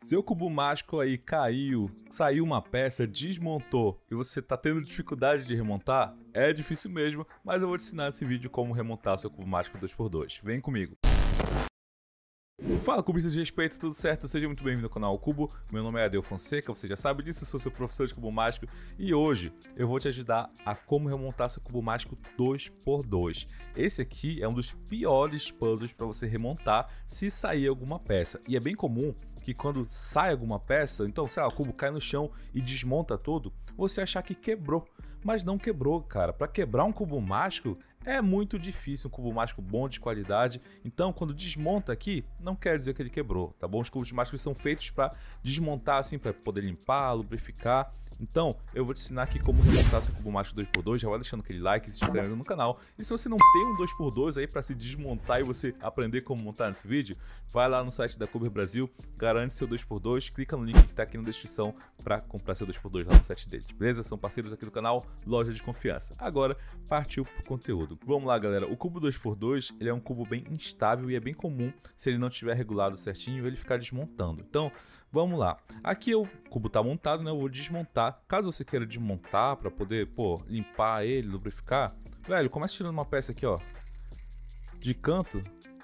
Seu cubo mágico aí caiu, saiu uma peça, desmontou e você tá tendo dificuldade de remontar? É difícil mesmo, mas eu vou te ensinar nesse vídeo como remontar seu cubo mágico 2x2. Vem comigo! Fala, cubistas de respeito, tudo certo? Seja muito bem-vindo ao canal Cubo. Meu nome é Adel Fonseca, você já sabe disso, eu sou seu professor de cubo mágico e hoje eu vou te ajudar a como remontar seu cubo mágico 2x2. Esse aqui é um dos piores puzzles para você remontar se sair alguma peça. E é bem comum que quando sai alguma peça, então, sei lá, o cubo cai no chão e desmonta todo, você achar que quebrou. Mas não quebrou, cara. Para quebrar um cubo mágico é muito difícil, um cubo mágico bom, de qualidade. Então, quando desmonta aqui, não quer dizer que ele quebrou, tá bom? Os cubos mágicos são feitos para desmontar, assim, para poder limpar, lubrificar. Então, eu vou te ensinar aqui como remontar seu cubo mágico 2x2. Já vai deixando aquele like, se inscrevendo no canal. E se você não tem um 2x2 aí para se desmontar e você aprender como montar nesse vídeo, vai lá no site da Cuber Brasil, garante seu 2x2, clica no link que tá aqui na descrição para comprar seu 2x2 lá no site deles, beleza? São parceiros aqui do canal, loja de confiança. Agora, partiu pro conteúdo. Vamos lá, galera. O cubo 2x2, ele é um cubo bem instável e é bem comum, se ele não estiver regulado certinho, ele ficar desmontando. Então, vamos lá. Aqui o cubo tá montado, né? Eu vou desmontar. Caso você queira desmontar para poder, limpar ele, lubrificar, velho, começa tirando uma peça aqui, ó, de canto,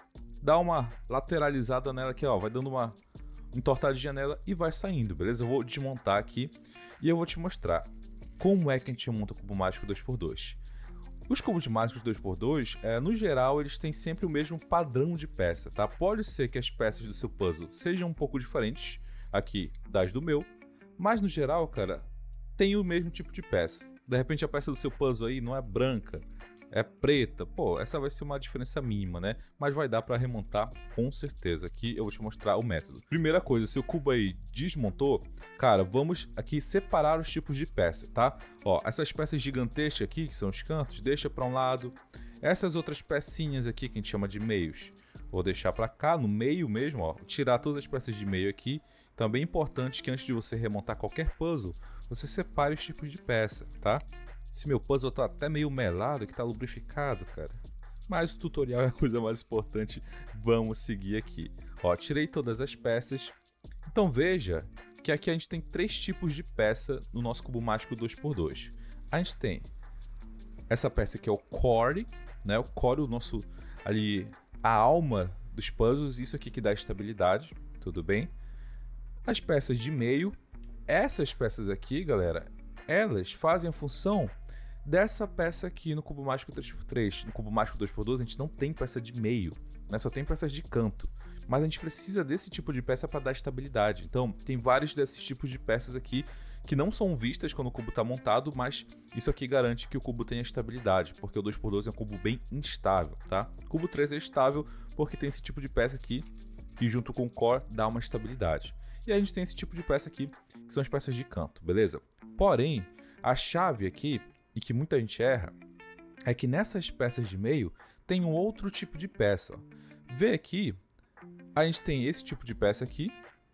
dá uma lateralizada nela aqui, ó, vai dando uma entortadinha nela e vai saindo, beleza? Eu vou desmontar aqui e eu vou te mostrar como é que a gente monta o cubo mágico 2x2. Os cubos mágicos 2x2, no geral, eles têm sempre o mesmo padrão de peça, tá? Pode ser que as peças do seu puzzle sejam um pouco diferentes aqui das do meu, mas no geral, cara, tem o mesmo tipo de peça. De repente a peça do seu puzzle aí não é branca, é preta. Pô, essa vai ser uma diferença mínima, né? Mas vai dar para remontar com certeza. Aqui eu vou te mostrar o método. Primeira coisa, se o cubo aí desmontou, cara, vamos aqui separar os tipos de peça, tá? Ó, essas peças gigantescas aqui, que são os cantos, deixa para um lado. Essas outras pecinhas aqui, que a gente chama de meios, vou deixar para cá, no meio mesmo, ó. Tirar todas as peças de meio aqui. Também é importante que antes de você remontar qualquer puzzle, você separe os tipos de peça, tá? Esse meu puzzle tá até meio melado, que tá lubrificado, cara. Mas o tutorial é a coisa mais importante. Vamos seguir aqui. Ó, tirei todas as peças. Então veja que aqui a gente tem três tipos de peça no nosso cubo mágico 2x2. A gente tem essa peça aqui, é o core, né? O core, o nosso ali, a alma dos puzzles. Isso aqui que dá estabilidade, tudo bem? As peças de meio, essas peças aqui, galera, elas fazem a função dessa peça aqui no cubo mágico 3x3. No cubo mágico 2x2 a gente não tem peça de meio, né? Só tem peças de canto. Mas a gente precisa desse tipo de peça para dar estabilidade. Então tem vários desses tipos de peças aqui que não são vistas quando o cubo está montado, mas isso aqui garante que o cubo tenha estabilidade, porque o 2x2 é um cubo bem instável, tá? O cubo 3 é estável porque tem esse tipo de peça aqui, que junto com o core dá uma estabilidade. E a gente tem esse tipo de peça aqui, que são as peças de canto, beleza? Porém, a chave aqui, e que muita gente erra, é que nessas peças de meio tem um outro tipo de peça. Vê aqui, a gente tem esse tipo de peça aqui.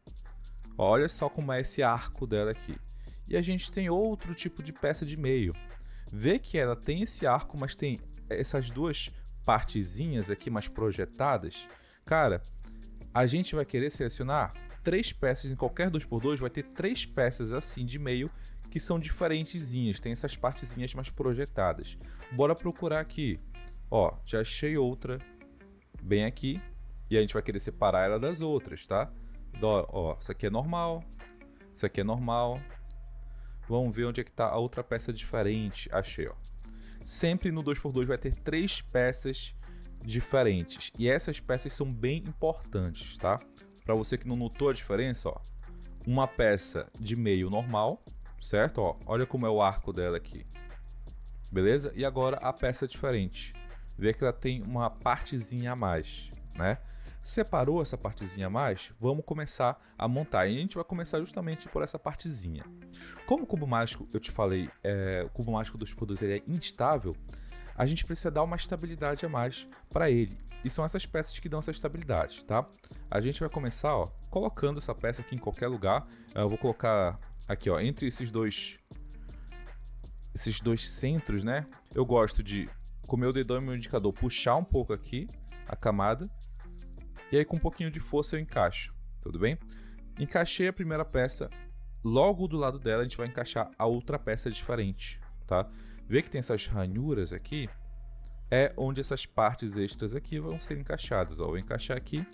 Olha só como é esse arco dela aqui. E a gente tem outro tipo de peça de meio. Vê que ela tem esse arco, mas tem essas duas partezinhas aqui mais projetadas. Cara, a gente vai querer selecionar três peças em qualquer 2x2, vai ter três peças assim de meio que são diferentezinhas, tem essas partezinhas mais projetadas. Bora procurar aqui. Ó, já achei outra bem aqui e a gente vai querer separar ela das outras, tá? Ó, isso aqui é normal, isso aqui é normal. Vamos ver onde é que tá a outra peça diferente. Achei, ó. Sempre no 2x2 vai ter três peças diferentes e essas peças são bem importantes, tá? Para você que não notou a diferença, ó, uma peça de meio normal, certo? Ó, olha como é o arco dela aqui, beleza? E agora a peça diferente, vê que ela tem uma partezinha a mais, né? Separou essa partezinha a mais, vamos começar a montar. E a gente vai começar justamente por essa partezinha. Como o cubo mágico, eu te falei, o cubo mágico 2x2 ele é instável, a gente precisa dar uma estabilidade a mais para ele. E são essas peças que dão essa estabilidade, tá? A gente vai começar, ó, colocando essa peça aqui em qualquer lugar. Eu vou colocar aqui, ó, entre esses dois centros, né? Eu gosto de, com o meu dedão e meu indicador, puxar um pouco aqui a camada. E aí com um pouquinho de força eu encaixo, tudo bem? Encaixei a primeira peça, logo do lado dela a gente vai encaixar a outra peça diferente, tá? Vê que tem essas ranhuras aqui, é onde essas partes extras aqui vão ser encaixadas. Ó, vou encaixar aqui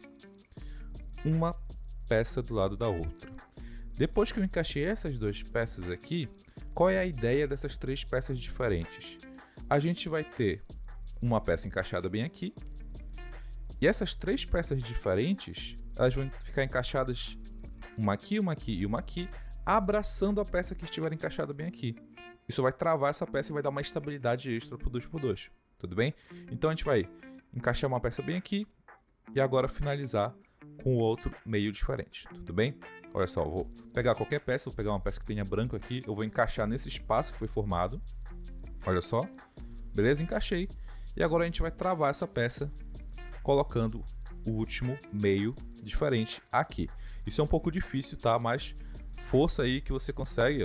uma peça do lado da outra. Depois que eu encaixei essas duas peças aqui, qual é a ideia dessas três peças diferentes? A gente vai ter uma peça encaixada bem aqui, e essas três peças diferentes, elas vão ficar encaixadas uma aqui e uma aqui, abraçando a peça que estiver encaixada bem aqui. Isso vai travar essa peça e vai dar uma estabilidade extra para o 2x2, tudo bem? Então a gente vai encaixar uma peça bem aqui e agora finalizar com outro meio diferente, tudo bem? Olha só, eu vou pegar qualquer peça, vou pegar uma peça que tenha branco aqui, eu vou encaixar nesse espaço que foi formado. Olha só, beleza? Encaixei. E agora a gente vai travar essa peça colocando o último meio diferente aqui. Isso é um pouco difícil, tá? Mas força aí que você consegue, ó.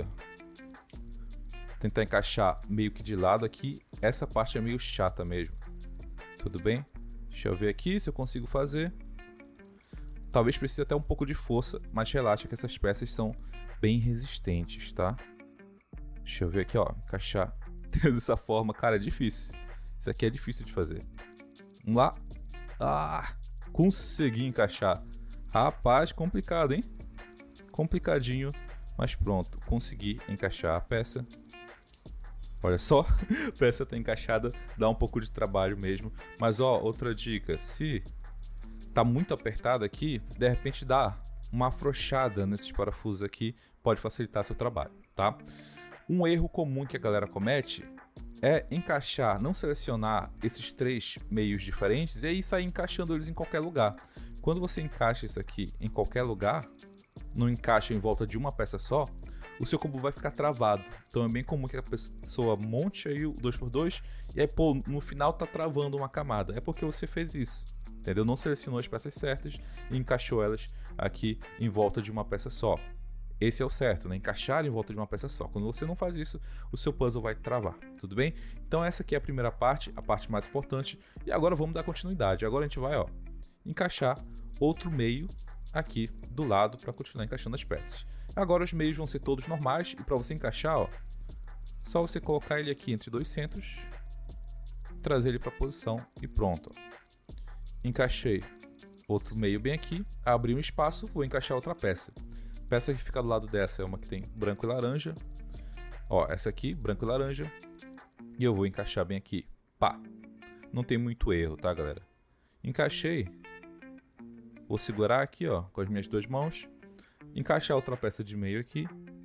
Tentar encaixar meio que de lado aqui. Essa parte é meio chata mesmo. Tudo bem? Deixa eu ver aqui se eu consigo fazer. Talvez precise até um pouco de força, mas relaxa que essas peças são bem resistentes, tá? Deixa eu ver aqui, ó. Encaixar dessa forma. Cara, é difícil. Isso aqui é difícil de fazer. Vamos lá. Ah! Consegui encaixar. Rapaz, complicado, hein? Complicadinho, mas pronto. Consegui encaixar a peça. Olha só, a peça tá encaixada. Dá um pouco de trabalho mesmo. Mas, ó, outra dica. Se tá muito apertado aqui, de repente dá uma afrouxada nesses parafusos aqui, pode facilitar seu trabalho, tá? Um erro comum que a galera comete é encaixar, não selecionar esses três meios diferentes e aí sair encaixando eles em qualquer lugar. Quando você encaixa isso aqui em qualquer lugar, não encaixa em volta de uma peça só, o seu combo vai ficar travado. Então é bem comum que a pessoa monte aí o 2x2 e aí, pô, no final tá travando uma camada. É porque você fez isso. Entendeu? Não selecionou as peças certas e encaixou elas aqui em volta de uma peça só. Esse é o certo, né? Encaixar em volta de uma peça só. Quando você não faz isso, o seu puzzle vai travar, tudo bem? Então essa aqui é a primeira parte, a parte mais importante. E agora vamos dar continuidade. Agora a gente vai, ó, encaixar outro meio aqui do lado para continuar encaixando as peças. Agora os meios vão ser todos normais e para você encaixar, ó, só você colocar ele aqui entre dois centros, trazer ele para a posição e pronto, ó. Encaixei outro meio bem aqui, abri um espaço, vou encaixar outra peça. Peça que fica do lado dessa é uma que tem branco e laranja. Ó, essa aqui, branco e laranja. E eu vou encaixar bem aqui. Pá! Não tem muito erro, tá, galera? Encaixei. Vou segurar aqui, ó, com as minhas duas mãos. Encaixar outra peça de meio aqui.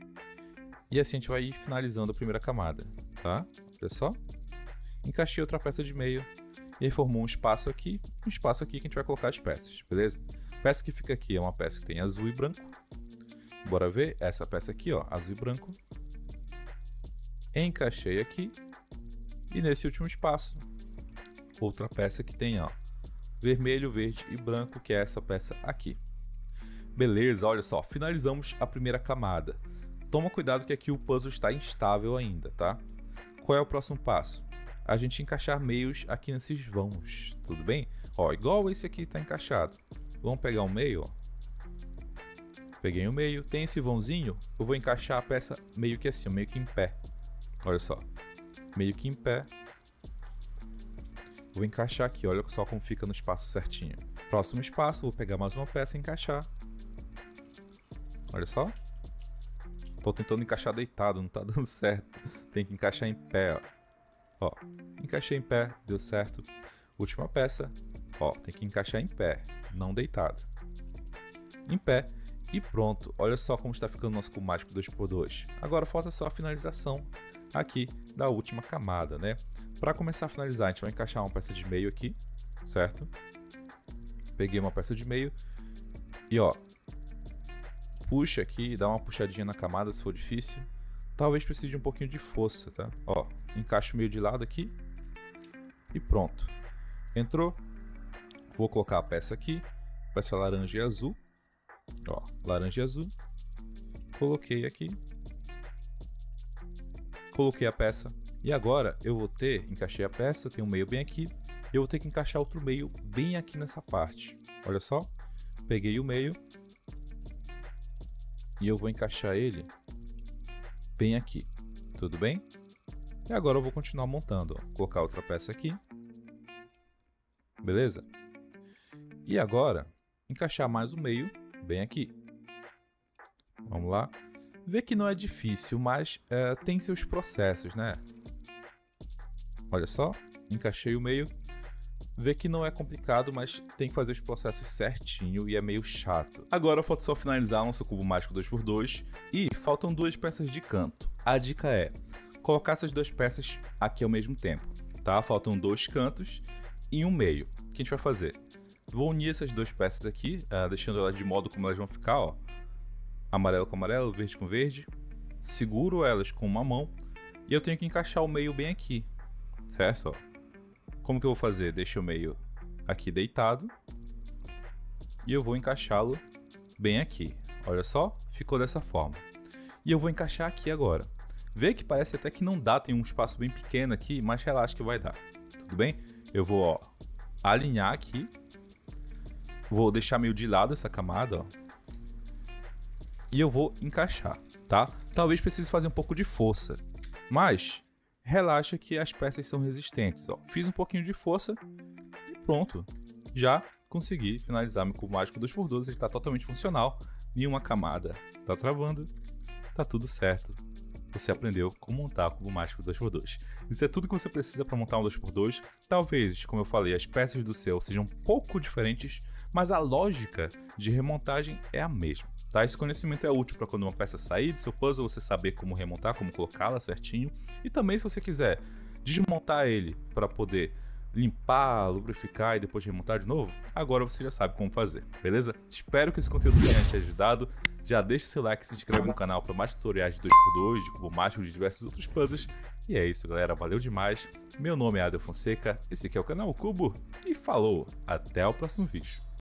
E assim a gente vai ir finalizando a primeira camada, tá? Olha só. Encaixei outra peça de meio. E aí formou um espaço aqui que a gente vai colocar as peças, beleza? A peça que fica aqui é uma peça que tem azul e branco. Bora ver essa peça aqui, ó, azul e branco. Encaixei aqui. E nesse último espaço, outra peça que tem, ó, vermelho, verde e branco, que é essa peça aqui. Beleza, olha só, finalizamos a primeira camada. Toma cuidado que aqui o puzzle está instável ainda, tá? Qual é o próximo passo? A gente encaixar meios aqui nesses vãos, tudo bem? Ó, igual esse aqui está encaixado. Vamos pegar um meio, ó. Peguei o meio, tem esse vãozinho, eu vou encaixar a peça meio que assim, meio que em pé. Olha só, meio que em pé. Vou encaixar aqui, olha só como fica no espaço certinho. Próximo espaço, vou pegar mais uma peça e encaixar. Olha só. Tô tentando encaixar deitado, não tá dando certo. Tem que encaixar em pé, ó. Ó, encaixei em pé, deu certo. Última peça, ó, tem que encaixar em pé, não deitado. Em pé e pronto. Olha só como está ficando o nosso cubo mágico 2x2. Agora falta só a finalização aqui da última camada, né? Para começar a finalizar, a gente vai encaixar uma peça de meio aqui, certo? Peguei uma peça de meio e ó, puxa aqui, dá uma puxadinha na camada se for difícil. Talvez precise de um pouquinho de força, tá? Ó, encaixo meio de lado aqui e pronto. Entrou. Vou colocar a peça aqui, peça laranja e azul. Ó, laranja e azul. Coloquei aqui. Coloquei a peça. E agora eu vou ter, encaixei a peça, tem um meio bem aqui. E eu vou ter que encaixar outro meio bem aqui nessa parte. Olha só. Peguei o meio. e eu vou encaixar ele bem aqui, tudo bem? E agora eu vou continuar montando, ó. Colocar outra peça aqui, beleza? E agora, encaixar mais o meio bem aqui. Vamos lá. Vê que não é difícil, mas tem seus processos, né? Olha só, encaixei o meio. Vê que não é complicado, mas tem que fazer os processos certinho e é meio chato. Agora falta só finalizar nosso cubo mágico 2x2 e faltam duas peças de canto. A dica é colocar essas duas peças aqui ao mesmo tempo, tá? Faltam dois cantos e um meio. O que a gente vai fazer? Vou unir essas duas peças aqui, deixando elas de modo como elas vão ficar, ó. Amarelo com amarelo, verde com verde. Seguro elas com uma mão e eu tenho que encaixar o meio bem aqui, certo? Ó. Como que eu vou fazer? Deixa o meio aqui deitado e eu vou encaixá-lo bem aqui. Olha só, ficou dessa forma. E eu vou encaixar aqui agora. Vê que parece até que não dá, tem um espaço bem pequeno aqui, mas relaxa que vai dar. Tudo bem? Eu vou, ó, alinhar aqui. Vou deixar meio de lado essa camada, ó. E eu vou encaixar, tá? Talvez precise fazer um pouco de força, mas relaxa que as peças são resistentes, ó. Fiz um pouquinho de força e pronto. Já consegui finalizar meu cubo mágico 2x2, ele está totalmente funcional. Nenhuma camada tá travando, tá tudo certo. Você aprendeu como montar o cubo mágico 2x2. Isso é tudo que você precisa para montar um 2x2. Talvez, como eu falei, as peças do seu sejam um pouco diferentes, mas a lógica de remontagem é a mesma. Tá? Esse conhecimento é útil para quando uma peça sair do seu puzzle, você saber como remontar, como colocá-la certinho. E também se você quiser desmontar ele para poder limpar, lubrificar e depois remontar de novo, agora você já sabe como fazer, beleza? Espero que esse conteúdo tenha te ajudado. Já deixa seu like e se inscreve no canal para mais tutoriais de 2x2, de cubo mágico, de diversos outros puzzles. E é isso, galera. Valeu demais. Meu nome é Adel Fonseca, esse aqui é o canal Cubo e falou! Até o próximo vídeo.